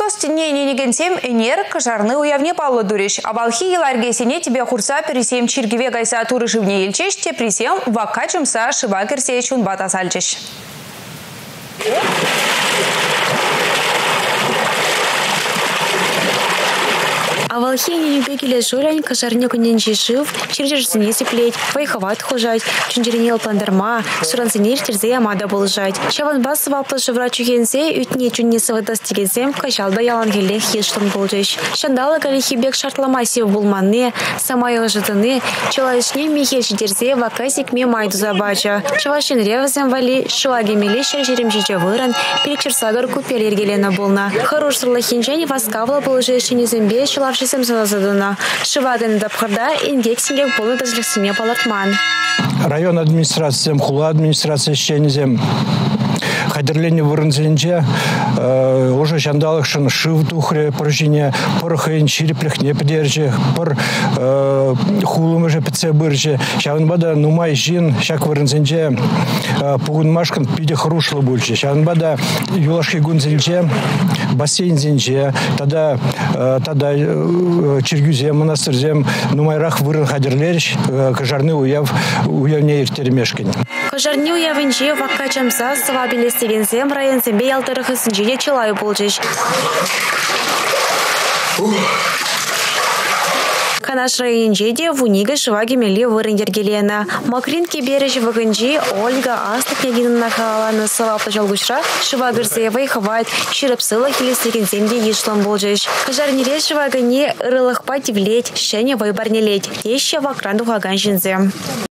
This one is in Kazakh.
постине ненегенсем энер кожарны уявне паллы дуриш. Абалхи еларгесене тебе хурса пересем чиргиве гайса туры живне елчеш, те пресем вакачымса шыва керсе чунбата сальчеш. Авалхи не бегали журань, кожарне куненчи жив, чиржерзине сиплеть, вайховат хожать, чунжеренел пландарма, суранзинер терзе амада болжать. Чаван бас вапла живра чухензе, ütне чунне сывадас тигензем, качалда ялангелех ештон болжеш. Шандала галихи бек шартламасив булманне, самайығы жытыны, чылайшне мехе жидерзе вакасик ме майду забача. Чавашин ревзем вали, шуагемеле шержерем жиже выран, перекчерсагар купелер гелена болна. Хорош сырлахинжен васкавла болжешіне зембе, шылавшисем зададына. Шываген дапхарда ингек сингек болны тазлексине палатман. Район администрациям, хула администрация щенезем. Хадерление вырынзенче уже шандалыкшын шыв тухре поржине порхын чириплех не подержи пор хулым же пце бырже шавнбада нумай жин шак вырынзенче пугун машкан пиде хрушло больше шавнбада юлашки гунзенче бассейн зенче тогда чиргюзем монастырзем нумайрах вырын хадерлерич кожарны уявне иртермешкин кожарны уявынче ваккачамса савабилес Стегензем район зембе ялтырых исинче чылай болжеш. Канаш районче де вунига шывагемеле вырындергелена. Макринки береж вагынче Ольга Аста княгинына халаны савапта жалгушра шывагырзе вайхавайт ширыпсыла хилестегенземде ешлан болжеш. Кожарнире шывагыне ырылыхпа тивлеть, шене вайбарнелеть. Теща вакран тухаган жинзем.